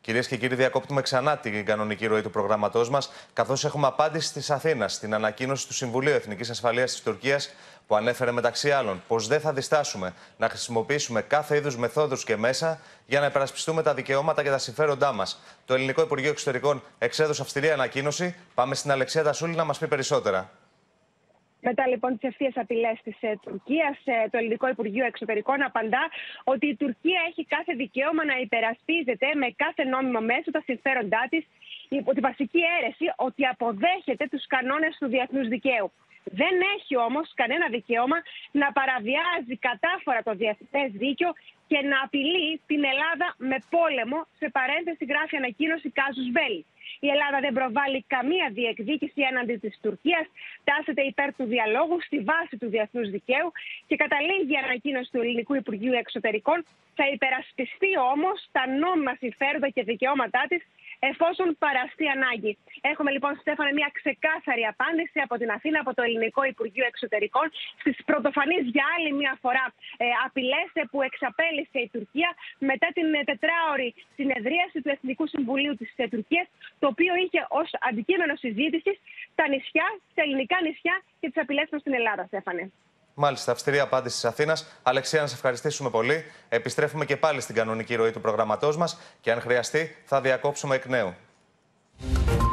Κυρίες και κύριοι, διακόπτουμε ξανά την κανονική ροή του προγράμματός μας, καθώς έχουμε απάντηση της Αθήνας στην ανακοίνωση του Συμβουλίου Εθνικής Ασφαλείας της Τουρκίας, που ανέφερε μεταξύ άλλων πως δεν θα διστάσουμε να χρησιμοποιήσουμε κάθε είδους μεθόδους και μέσα για να υπερασπιστούμε τα δικαιώματα και τα συμφέροντά μας. Το Ελληνικό Υπουργείο Εξωτερικών εξέδωσε αυστηρή ανακοίνωση. Πάμε στην Αλεξία Δασούλη να μας πει περισσότερα. Μετά λοιπόν τις ευθείες απειλές της Τουρκίας, το Ελληνικό Υπουργείο Εξωτερικών απαντά ότι η Τουρκία έχει κάθε δικαίωμα να υπερασπίζεται με κάθε νόμιμο μέσο τα συμφέροντά της, υπό τη βασική αίρεση ότι αποδέχεται τους κανόνες του διεθνούς δικαίου. Δεν έχει όμως κανένα δικαίωμα να παραβιάζει κατάφορα το διεθνές δίκαιο και να απειλεί την Ελλάδα με πόλεμο, σε παρένθεση γράφει ανακοίνωση casus belli. Η Ελλάδα δεν προβάλλει καμία διεκδίκηση έναντι της Τουρκίας, τάσσεται υπέρ του διαλόγου στη βάση του διεθνούς δικαίου και καταλήγει η ανακοίνωση του Ελληνικού Υπουργείου Εξωτερικών. Θα υπερασπιστεί όμως τα νόμιμα συμφέροντα και δικαιώματά της, εφόσον παραστεί ανάγκη. Έχουμε λοιπόν, Στέφανε, μια ξεκάθαρη απάντηση από την Αθήνα, από το Ελληνικό Υπουργείο Εξωτερικών, στις πρωτοφανείς για άλλη μια φορά απειλές που εξαπέλυσε η Τουρκία μετά την τετράωρη συνεδρίαση του Εθνικού Συμβουλίου της Τουρκίας, το οποίο είχε ως αντικείμενο συζήτησης τα νησιά, τα ελληνικά νησιά και τις απειλές προς την Ελλάδα, Στέφανε. Μάλιστα, αυστηρή απάντηση της Αθήνας. Αλεξία, να σε ευχαριστήσουμε πολύ. Επιστρέφουμε και πάλι στην κανονική ροή του προγραμματός μας και αν χρειαστεί θα διακόψουμε εκ νέου.